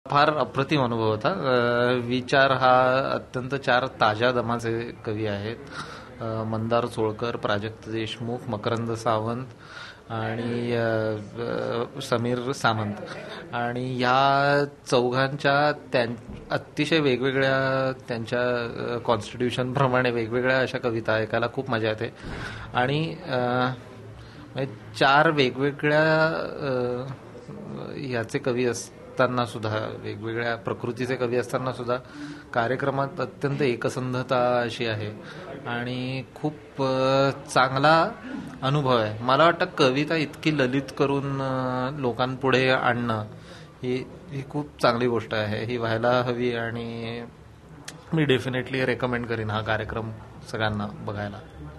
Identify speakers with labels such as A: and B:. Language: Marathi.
A: फार अप्रतिम अनुभव होता. विचार हा अत्यंत चार ताज्या दमाचे कवी आहेत. मंदार चोळकर, प्राजक्त देशमुख, मकरंद सावंत आणि समीर सामंत. आणि या चौघांच्या अतिशय वेगवेगळ्या त्यांच्या कॉन्स्टिट्यूशनप्रमाणे वेगवेगळ्या अशा कविता ऐकायला खूप मजा येते. आणि चार वेगवेगळ्या याचे कवी असताना सुद्धा, वेगवेगळ्या प्रकृतीचे कवी असताना सुद्धा कार्यक्रमात अत्यंत एकसंधता अशी आहे आणि खूप चांगला अनुभव आहे. मला वाटतं कविता इतकी ललित करून लोकांपुढे आणणं ही खूप चांगली गोष्ट आहे. ही व्हायला हवी आणि मी डेफिनेटली रेकमेंड करीन हा कार्यक्रम सगळ्यांना बघायला.